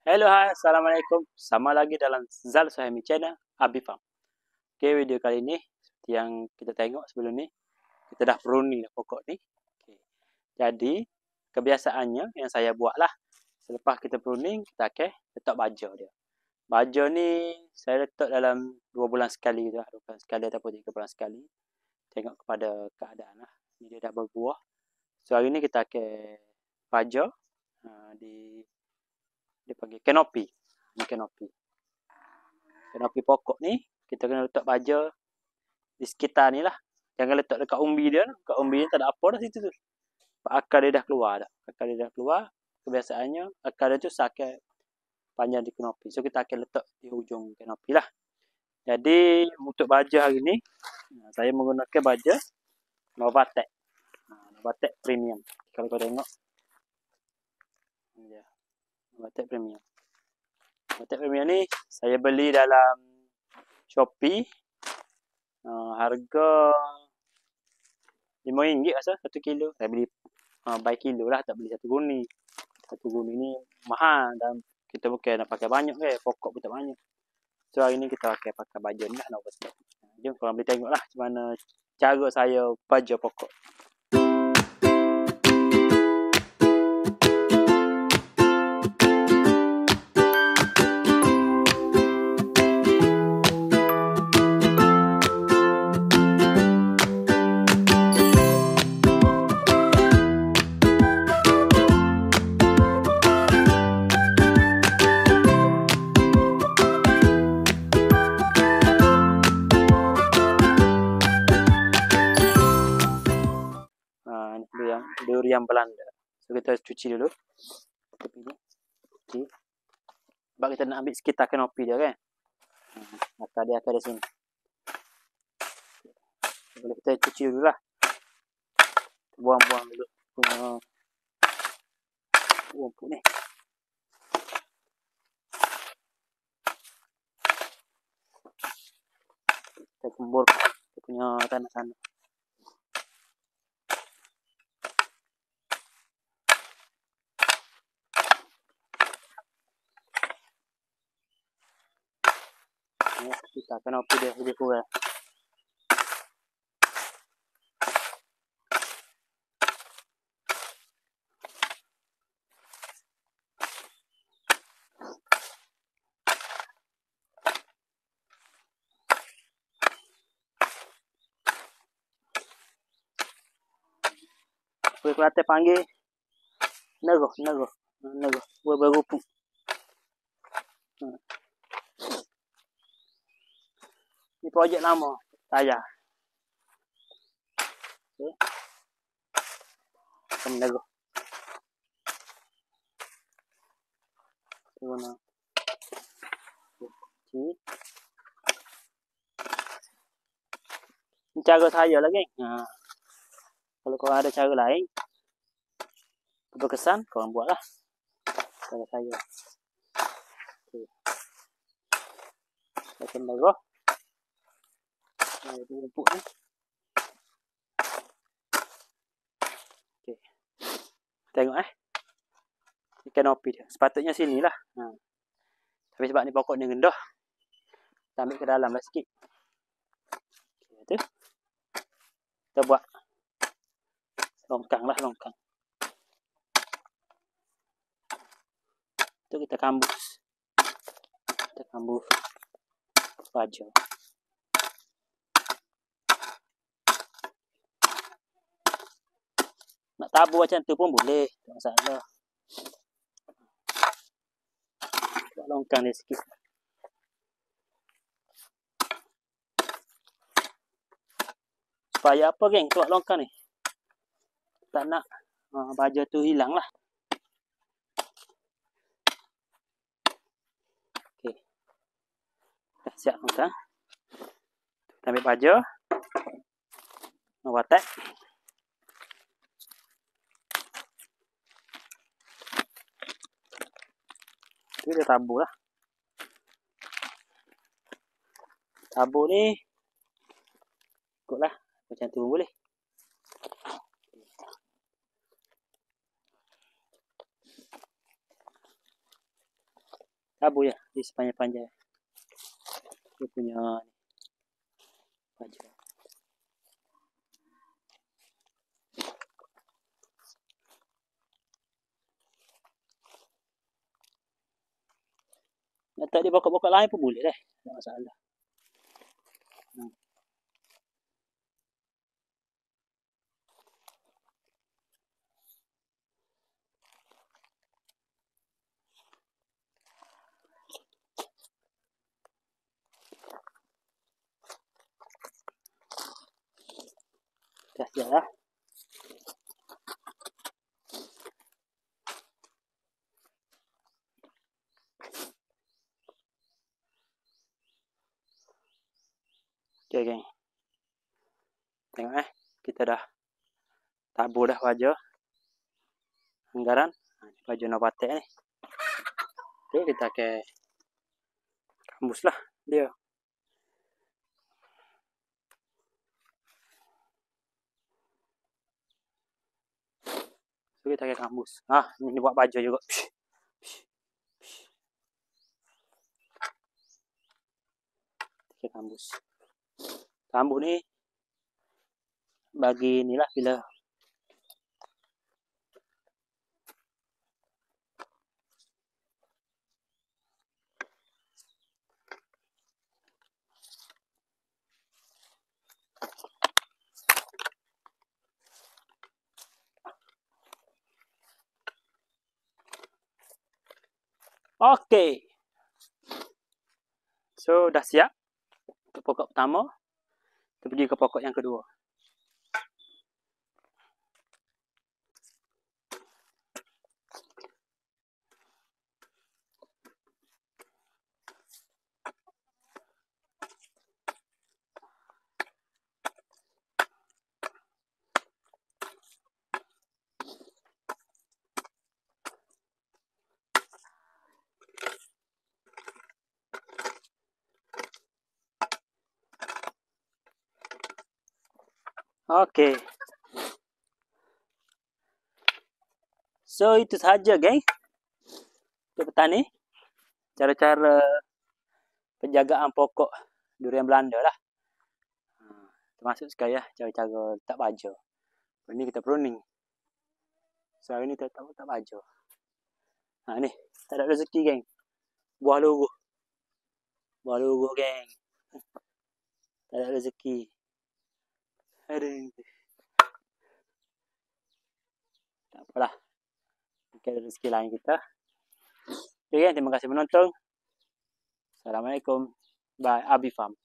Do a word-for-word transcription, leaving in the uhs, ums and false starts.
Hello, hai, Assalamualaikum. Sama lagi dalam Zal Suhaimi Channel, Abi Farm. Oke, video kali ini, seperti yang kita tengok sebelum ni, kita dah pruning dah pokok ni. Oke. Jadi, kebiasaannya yang saya buat lah, selepas kita pruning, kita akan letak baja dia. Baja ni, saya letak dalam dua bulan sekali tu lah, dua bulan sekali ataupun tiga bulan sekali. Tengok kepada keadaan lah. Ni dia dah berbuah. So, hari ni kita akan baja uh, di dia panggil kanopi. Ni kanopi. Kanopi pokok ni kita kena letak baja di sekitar ni lah. Jangan letak dekat umbi dia. Dekat umbi ni tak ada apa dah situ tu. Akar dia dah keluar dah. Akar dia dah keluar. Kebiasaannya akar dia tu sakit panjang di kanopi. So kita akan letak di hujung kanopi lah. Jadi untuk baja hari ni saya menggunakan baja Novatec. Novatec Premium. Kalau kau tengok. Ya. Novatec Premium. Novatec Premium ni saya beli dalam Shopee. Uh, harga lima ringgit rasa satu kilo. Saya beli uh, by kilo lah, tak beli satu guni. Satu guni ni mahal dan kita bukan nak pakai banyak ke, pokok pun tak banyak. So hari ni kita pakai pakai baja ni lah. Jom korang boleh tengok lah macam mana cara saya baja pokok. Durian, durian Belanda. So kita cuci dulu. Tepi ni. Cuci. Sebab kita nak ambil sekitar kanopi dia kan. Hmm, akar dia akar di sini. Boleh kita cuci dulu lah. Buang-buang dulu punya rumput ni. Kita kumpul kita punya tanah-tanah. Kita kanopi dia lebih kurang. Boleh Kelantan panggil neroh, neroh, neroh, buah berupuk. Hmm. Ni projek lama saya. Okey. Kita neroh. Guna. Okey. Ini cara saya lah geng. Ha. Kalau korang ada cara lain berkesan, korang buatlah. Cara saya. Okey. Kita neroh. Ada rumput ni. Okey. Tengok eh. Ni kanopi dia. Sepatutnya sini lah. Ha. Tapi sebab ni pokok ni rendah. Kita ambil ke dalam lah sikit. Okey tu. Kita buat longkang lah, longkang. Tu kita kambus. Kita kambus baja. Nak tabur macam tu pun boleh, tak masalah. Buat longkang dia sikit. Supaya apa geng, buat longkang ni? Tak nak uh, baja tu hilang lah. Okey. Dah siap longkang. Kita ambil baja. Novatec. Kita tabur lah. Tabur ni ikutlah macam tu boleh. Tabur ya di sepanjang-panjang. Dia punya baju. Letak di pokok-pokok lain pun boleh deh. Tak masalah. Hmm. Dah siap lah. Okay, geng. Tengok eh. Kita dah tabur dah baju. Anggaran. Baju Novatek ni. Okay, kita ke kambus lah dia. So, kita ke kambus. Ah, ini buat baju juga. Ke kambus. Kambus ni bagi inilah bila Okey. So, dah siap untuk pokok pertama. Kita pergi ke pokok yang kedua. Okey. So, itu saja, geng. Untuk petani. Cara-cara penjagaan pokok durian Belanda lah. Termasuk sekali lah cara-cara letak baju. Ini kita pruning. So, hari ni kita tak letak baju. Ha, ni. Tak ada rezeki, geng. Buah luruh. Buah luruh, geng. Tak ada rezeki. Aduh. Tak apalah. Mungkin ada rezeki lain kita. Okay, terima kasih menonton. Assalamualaikum. Bye. Abi Farm.